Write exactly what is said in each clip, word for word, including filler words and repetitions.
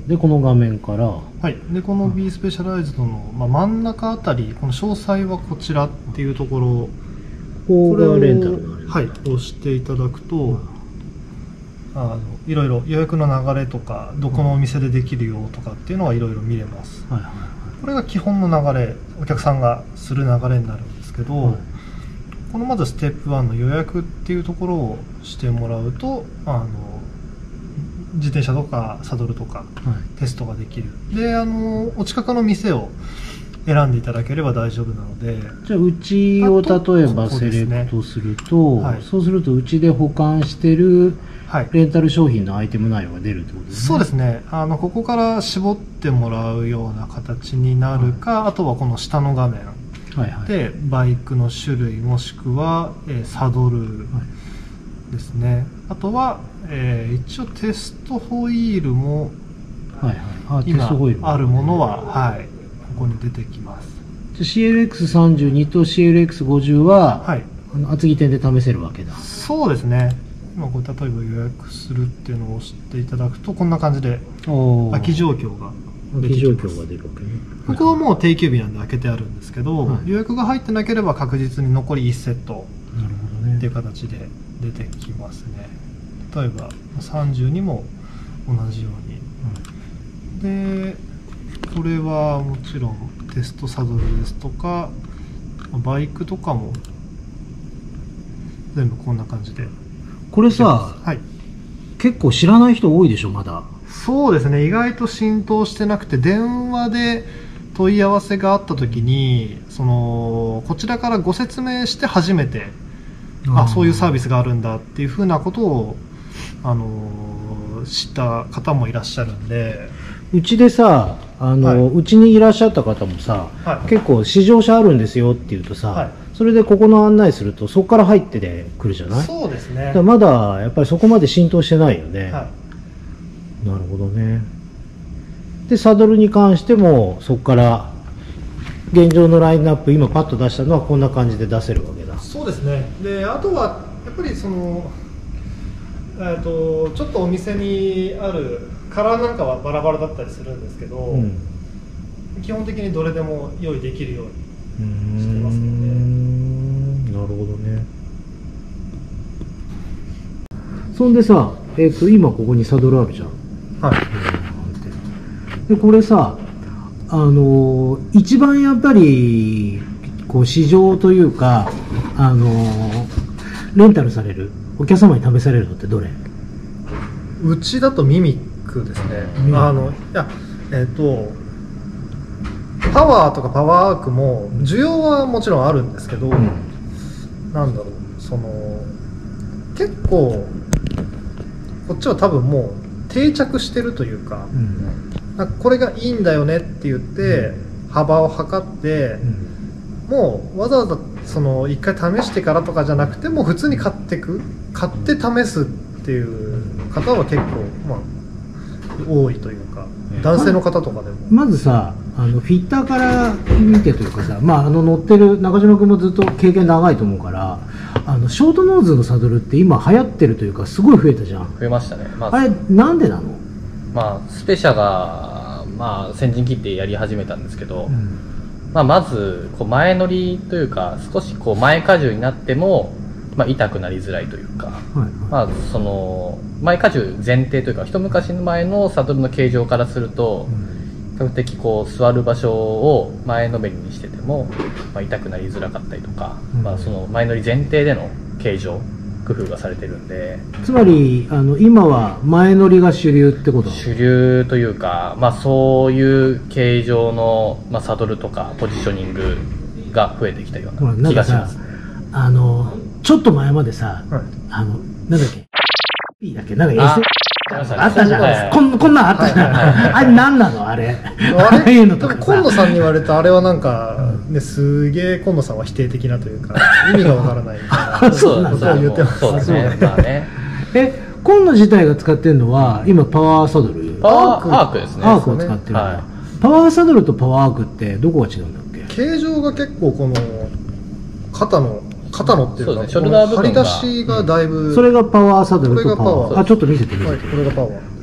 でこの画面から、 はい、でこの B スペシャライズドの、まあ、真ん中あたり、この詳細はこちらっていうところ、 これがレンタルのあれ、 はい、押していただくと、うん、あのいろいろ予約の流れとか、どこのお店でできるよとかっていうのはいろいろ見れます。はいはいはい、これが基本の流れ、お客さんがする流れになるんですけど、はい、このまずステップワンの予約っていうところをしてもらうと、あの自転車とかサドルとかテストができる、はい、であのお近くの店を選んでいただければ大丈夫なので、 じゃあうちを例えばセレクトすると、はい、そうするとうちで保管してるレンタル商品のアイテム内容が出るってことですね。 そうですね、あのここから絞ってもらうような形になるか、はい、あとはこの下の画面でバイクの種類もしくは、えー、サドルですね、はい、あとは、えー、一応テストホイールも、はいはい、あ今あるものは、はい、ここに出てきます。 シーエルエックスさんじゅうに と シーエルエックスごじゅう は、はい、あの厚木店で試せるわけだ。 そうですね、今こう例えば予約するっていうのを押していただくとこんな感じで空き状況が出てきます。空き状況が出るわけね。ここはもう定休日なんで開けてあるんですけど、はい、予約が入ってなければ確実に残りいちセットっていう形で出てきますね。例えばさんじゅうにも同じように、はい、でこれはもちろんテストサドルですとかバイクとかも全部こんな感じで。 これさ、はい、結構知らない人多いでしょまだ。 そうですね、意外と浸透してなくて、電話で問い合わせがあった時にそのこちらからご説明して初めてあそういうサービスがあるんだっていうふうなことを、あのー、知った方もいらっしゃるんで、 うちでさあの、はい、うちにいらっしゃった方もさ、はい、結構試乗車あるんですよって言うとさ、はい、それでここの案内するとそこから入ってで来るじゃない。 そうですね、 だからまだやっぱりそこまで浸透してないよね、はい、なるほどね。でサドルに関してもそこから現状のラインナップ今パッと出したのはこんな感じで出せるわけだ。 そうですね。であとはやっぱりその、えー、とちょっとお店にあるカラーなんかはバラバラだったりするんですけど、うん、基本的にどれでも用意できるようにしてますので。 なるほどね。そんでさ、えー、と今ここにサドルあるじゃん。はい。でこれさ、あのー、一番やっぱりこう市場というか、あのー、レンタルされるお客様に試されるのってどれ？ うちだとミミックですね。あのいやえっ、ー、とパワーとかパワーアークも需要はもちろんあるんですけど、うん、なんだろう、その結構こっちは多分もう定着してるというか、うん、なんかこれがいいんだよねって言って、うん、幅を測って、うん、もうわざわざその一回試してからとかじゃなくてもう普通に買ってく買って試すっていう方は結構、まあ、多いというか、男性の方とかでも。 まずさあのフィッターから見てというかさ、まあ、あの乗ってる中島君もずっと経験長いと思うから、あのショートノーズのサドルって今流行ってるというかすごい増えたじゃん。 増えましたね、まあ、 あれなんでなの？ まあ、スペシャが、まあ、先陣切ってやり始めたんですけど、うんまあ、まずこう前乗りというか少しこう前荷重になっても、まあ、痛くなりづらいというか、はいはいまあ、その前荷重前提というか一昔前のサドルの形状からすると、うん比較的こう座る場所を前のめりにしてても、まあ、痛くなりづらかったりとか、うんまあ、その前乗り前提での形状工夫がされてるんで、 つまりあの今は前乗りが主流ってこと？ 主流というか、まあ、そういう形状の、まあ、サドルとかポジショニングが増えてきたような気がしますね。 あのちょっと前までさ、はい、あのなんだっけ P だっけなんか エスあったじゃん、はいはい、こんこんなんあったじゃん、はいはいはい、あれ何なのあれあれいうのとかさ、 今野さんに言われたあれはなんか、ね、すげえ今野さんは否定的なというか意味がわからないみたいなそうなんだ、 そう言ってます。 そうですね、まあねえ今野自体が使ってるのは今パワーサドルパワーアークですね。 アークを使ってる、ねはい、パワーサドルとパワーアークってどこが違うんだっけ？ 形状が結構この肩の肩のっていうか、 そうですね、ショルダー部分が張り出しがだいぶ、 うん、それがパワーサドルとパワー、あちょっと見せてみて、 はい、これがパワーで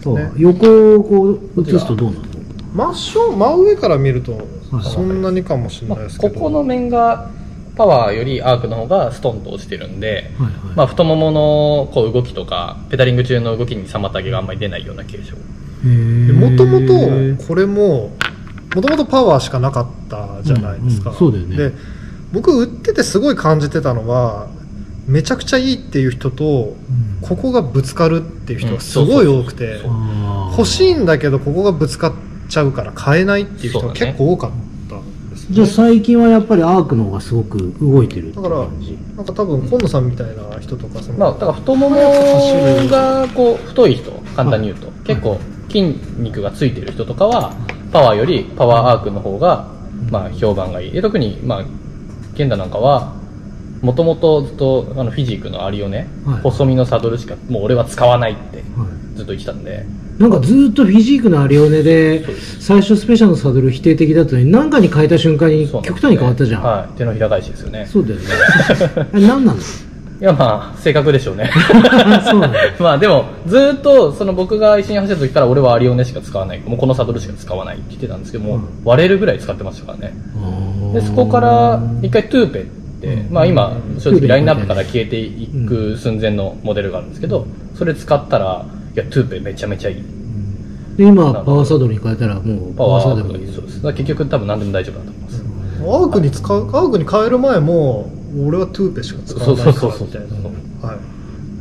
ですね。 横をこう映すとどうなの？ 真正真上から見るとそんなにかもしれないですけど、 まあ、ここの面がパワーよりアークの方がストンと落ちてるんで、はいはい、まあ、太もものこう動きとかペダリング中の動きに妨げがあんまり出ないような形状。 もともとこれももともとパワーしかなかったじゃないですか、 うんうん、そうだよね。で僕売っててすごい感じてたのはめちゃくちゃいいっていう人と、うん、ここがぶつかるっていう人がすごい多くて、欲しいんだけどここがぶつかっちゃうから買えないっていう人が結構多かったんですね。 じゃあ最近はやっぱりアークの方がすごく動いてるって感じ。 だからなんか多分今野さんみたいな人とかその、 まあ、だから太ももがこう太い人、簡単に言うと、はい、結構筋肉がついてる人とかはパワーよりパワーアークの方がまあ評判がいい。特にまあ健太なんかはもともとずっとあのフィジークのアリオネ、はい、細身のサドルしかもう俺は使わないってずっと言ってたんで、はい、 なんかずっとフィジークのアリオネで最初スペシャルのサドル否定的だったのに何かに変えた瞬間に極端に変わったじゃん、ね、 はい、手のひら返しですよね。 そうだよねあれ何なの？ いやまあ性格でしょうねそうなんだまあでもずっとその僕が一緒に走った時から俺はアリオネしか使わない、もうこのサドルしか使わないって言ってたんですけども、うん、割れるぐらい使ってましたからね。でそこから一回トゥーペって、うん、まあ今正直ラインナップから消えていく寸前のモデルがあるんですけど、それ使ったらいやトゥーペめちゃめちゃいい。 で今パワーサドルに変えたらもうパワーサドルがいい。そうです。だから結局多分何でも大丈夫だと思います。 アークに使う、アークに変える前も俺はトゥーペしか使わないからみたいな。はい。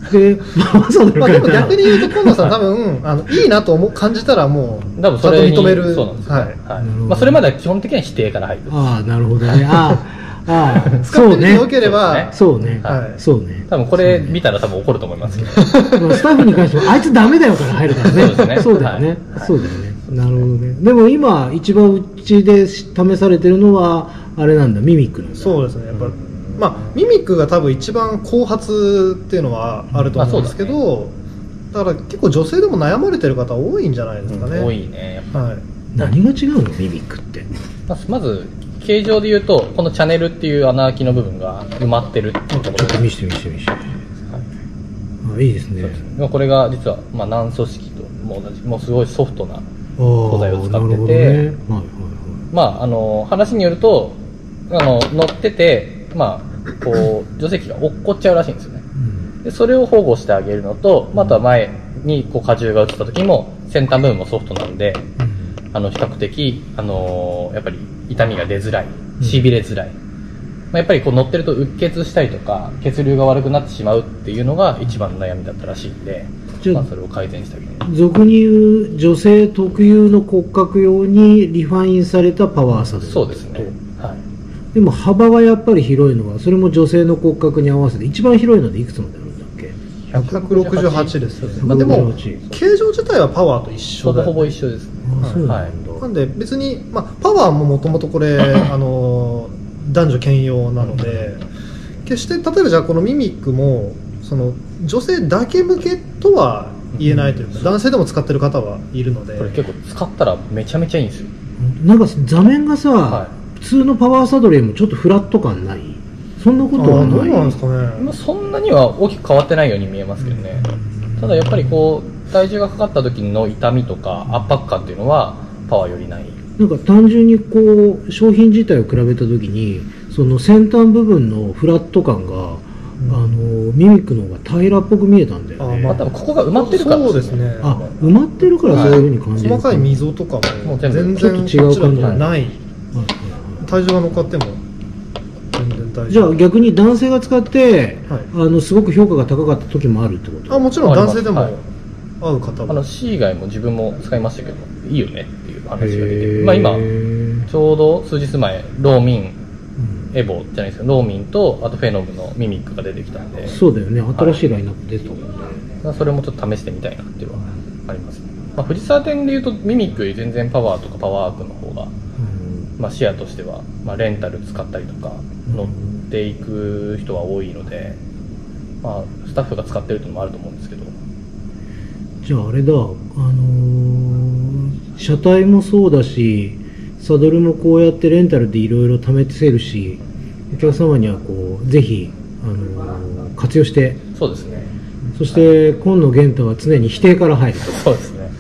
で、パワーサドルまあでも逆に言うと今野さん多分あのいいなと思う感じたらもう多分それに認める。 そうなんですよ。 はい。 はい。まあそれまでは基本的には否定から入る。 ああなるほどね。ああああ使ってみてよければそうね。 はい。 そうね。 多分これ見たら多分怒ると思いますけど。 スタッフに関してもあいつダメだよから入るからね。 そうですね。 そうだよね。そうだよね。なるほどね。でも今一番うちで試されてるのはあれなんだ、ミミックなんだ。 そうですね。やっぱまあミミックが多分一番後発っていうのはあると思うんですけど、だから結構女性でも悩まれてる方多いんじゃないですかね。 多いね。 はい。 何が違うのミミックって？ まず形状で言うとこのチャネルっていう穴開きの部分が埋まってるっていうところ。 ちょっと見せて見せて見せて。はい。あ、いいですね。 そうですね。これが実はまあ軟組織とも同じ、もうすごいソフトな素材を使ってて、ね、はいはいはい、まああの話によるとあの乗っててまあこう助手席が落っこっちゃうらしいんですよね、うん、でそれを保護してあげるのと、まあ、あとは前にこう荷重が移った時も先端部分もソフトなんで、うん、あの比較的あのやっぱり痛みが出づらい、しびれづらい、うん、まあ、やっぱりこう乗ってるとうっ血したりとか血流が悪くなってしまうっていうのが一番の悩みだったらしいんで、まあ、それを改善してあげる。 俗に言う女性特有の骨格用にリファインされたパワーサドル。 そうですね、はい、 でも幅がやっぱり広いのはそれも女性の骨格に合わせて一番広いのでいくつまであるんだっけ？ ひゃくろくじゅうはちですね。まあ、でも形状自体はパワーと一緒だ、ね、 ほぼほぼ一緒ですね。 あ、そうなんだ。 はい、なんで別に、まあ、パワーももともとこれあの男女兼用なので、決して例えばじゃあこのミミックもその女性だけ向けとは言えないというか、男性でも使ってる方はいるので、 これ結構使ったらめちゃめちゃいいんですよ。 なんか座面がさ、はい、普通のパワーサドルよりもちょっとフラット感ない？そんなことはない？ どうなんですかね。 まあ、そんなには大きく変わってないように見えますけどね。ただやっぱりこう体重がかかった時の痛みとか圧迫感っていうのはパワーよりない。 なんか単純にこう商品自体を比べた時にその先端部分のフラット感があのミミックの方が平らっぽく見えたんだよね。 あ、まあ、多分ここが埋まってるからそうですね。 あ、埋まってるからそういう風に感じる、 はい、細かい溝とかも全然ちょっと違う感じじゃない、体重が乗っかっても全然大丈夫。 じゃあ逆に男性が使って、 はい、 あのすごく評価が高かった時もあるってこと？ あ、もちろん男性でも合う方は、 あの C 以外も自分も使いましたけどいいよねっていう話が出て、まあ、今ちょうど数日前ローミンエボじゃないですか、ローミンとあとフェノムのミミックが出てきたんで。 そうだよね、新しいラインナップ出てたもんね、 はい、それもちょっと試してみたいなっていうのはありますね。まあ、藤沢店でいうとミミックより全然パワーとかパワーアークの方が、うん、まあ、視野としては、まあ、レンタル使ったりとか乗っていく人は多いので、まあ、スタッフが使ってるっていうのもあると思うんですけど。 じゃああれだ、あのー、車体もそうだしサドルもこうやってレンタルでいろいろ試せるし、お客様にはこうぜひ、あのー、活用して。 そうですね。 そして、はい、今野源太は常に否定から入ると。 そうですね。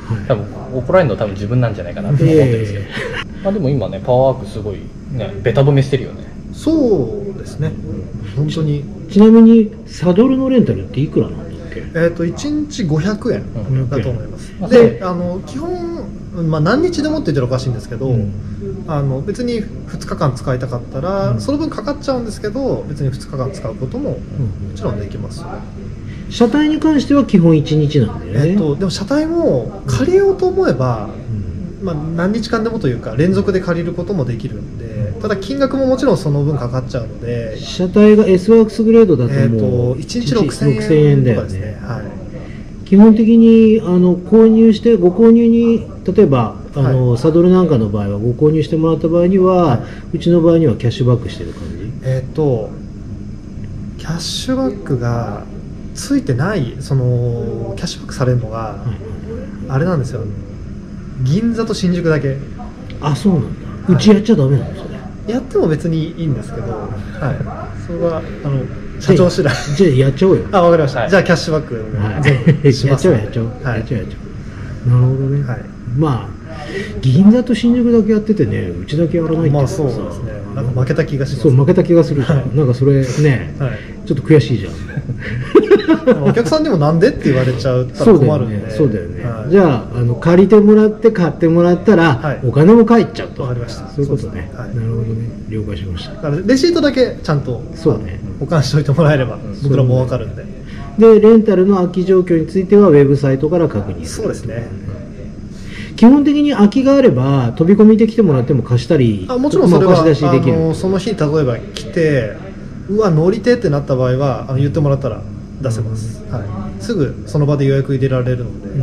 多分怒られるのは多分自分なんじゃないかなって思ってるんですけど、まあでも今ねパワーワークすごいねベタ褒めしてるよね。 そうですね、本当に。 ちなみにサドルのレンタルっていくらなんだっけ？ えっといちにちごひゃくえんだと思います、うん、であの基本、まあ、何日でもって言ったらおかしいんですけど、うん、あの別にふつかかん使いたかったら、うん、その分かかっちゃうんですけど別にふつかかん使うことももちろんできます、 うん、車体に関しては基本いちにちなんだよね。 えっとでも車体も借りようと思えば、うん、まあ、何日間でもというか連続で借りることもできるんで、ただ金額ももちろんその分かかっちゃうので、 車体が S ワークスグレードだともういちにちろくせんえんとかですね。はい、 基本的にあの購入してご購入に例えばあの、はい、サドルなんかの場合はご購入してもらった場合には、はい、うちの場合にはキャッシュバックしてる感じ？ えっとキャッシュバックがついてない、そのキャッシュバックされるのが、はい、あれなんですよ、銀座と新宿だけ。 あ、そうなんだ。うちやっちゃダメなのそれ？ やっても別にいいんですけど、はい、それはあの社長次第。 じゃあやっちゃおうよ。 あ、わかりました、はい、じゃあキャッシュバック、はい、全部しますので。 やっちゃおうやっちゃおう、はい、やっちゃおうやっちゃおう。なるほどね、はい、まあ銀座と新宿だけやっててね、うちだけやらないっていうのはさ、 まあそうですね、なんか負けた気がします。 そう負けた気がするじゃん、はい、なんかそれね、はい、ちょっと悔しいじゃん。 お客さんにもなんでって言われちゃうったら困るんで。 そうだよね、そうだよね、はい、じゃあ、あの借りてもらって買ってもらったら、はい、お金も返っちゃうと。 わかりました。 そういうことね、はい、なるほどね、了解しました。 だからレシートだけちゃんとそうね保管しておいてもらえれば僕らも分かるんで、 でレンタルの空き状況についてはウェブサイトから確認する。 そうですね、 基本的に空きがあれば飛び込みで来てもらっても貸したり、 あもちろんそれは貸し出しできる。あのその日例えば来てうわ乗り手ってなった場合はあの言ってもらったら出せます、うん、はい、すぐその場で予約入れられるので、うん、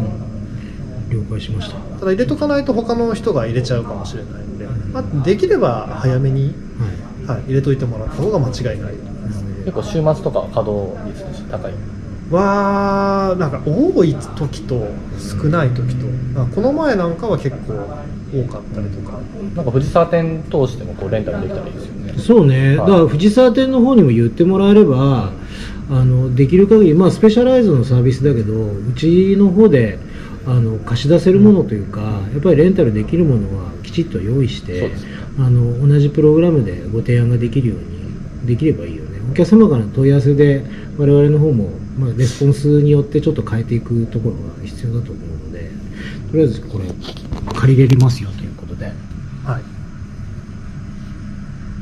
了解しました。 ただ入れとかないと他の人が入れちゃうかもしれないので、まあ、できれば早めに、はいはい、入れといてもらった方が間違いないです。 結構週末とか稼働率として高いはなんか多い時と少ない時と、うん、この前なんかは結構多かったりとか、 なんか藤沢店通してもこうレンタルできたらいいですよね。 そうね、はい、だから藤沢店の方にも言ってもらえれば、うん、あのできる限り、まあ、スペシャライズのサービスだけどうちの方であの貸し出せるものというか、うん、やっぱりレンタルできるものはきちっと用意して、ね、あの同じプログラムでご提案ができるようにできればいいよね。お客様からの問い合わせで我々の方も、まあ、レスポンスによってちょっと変えていくところが必要だと思うので、とりあえずこれ借りれますよということで、 はい、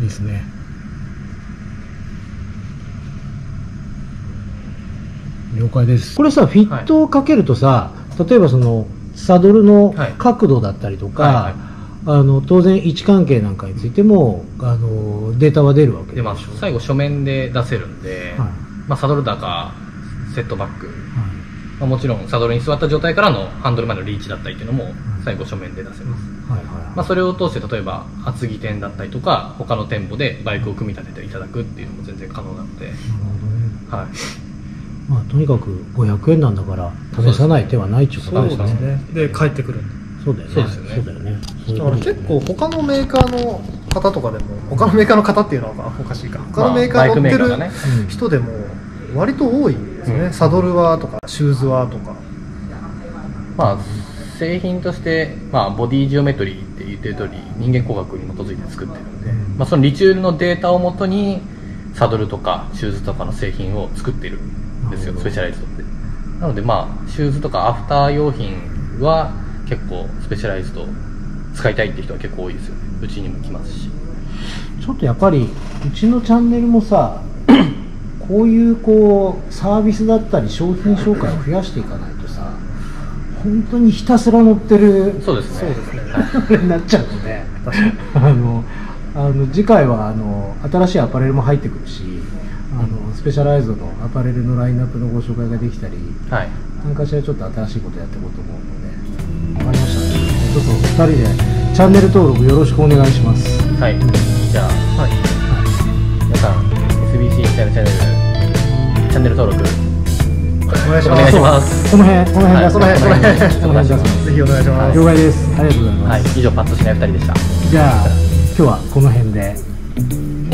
ですね。了解です。これさフィットをかけるとさ、はい、例えばそのサドルの角度だったりとか、はいはいはい、あの当然位置関係なんかについてもあのデータは出るわけでしょ。 最後書面で出せるんで、はい、まあ、サドル高セットバック、はい、まあ、もちろんサドルに座った状態からのハンドルまでのリーチだったりっていうのも最後書面で出せます、はいはいはい、まあ、それを通して例えば厚木店だったりとか他の店舗でバイクを組み立てていただくっていうのも全然可能なので、なるほどね、はい、 まあ、とにかくごひゃくえんなんだから試さない手はないっていうことですね。 そうですね。で帰ってくるんで。 そうだよね。そうですよね。そうだよね。 だから結構他のメーカーの方とかでも、他のメーカーの方っていうのはおかしいか、他のメーカー乗ってる人でも割と多いんですね、うん、サドルはとかシューズはとか、 まあ、製品として、まあ、ボディジオメトリーって言ってる通り人間工学に基づいて作ってるんで、うん、まあ、そのリチュールのデータをもとにサドルとかシューズとかの製品を作ってるんですよ、スペシャライズドって。なので、まあ、シューズとかアフター用品は結構スペシャライズド使いたいって人は結構多いですよね。うちにも来ますし。 ちょっとやっぱりうちのチャンネルもさこういうこうサービスだったり商品紹介を増やしていかないとさ、本当にひたすら乗ってるそうですねあれになっちゃうので、確かにあのあの次回はあの新しいアパレルも入ってくるし、あのスペシャライズドのアパレルのラインナップのご紹介ができたり、はい、何かしらちょっと新しいことやっていこうと思うので、分かりましたね。ちょっとふたりでチャンネル登録よろしくお願いします。 はい、じゃあ、はい、皆さん エスビーシー チャンネルチャンネル登録お願いします。ます。 この辺この辺、はい、 この辺この辺この辺ぜひお願いします。 了解です。ありがとうございます。 はい、以上パッとしないふたりでした。 じゃあ今日はこの辺で。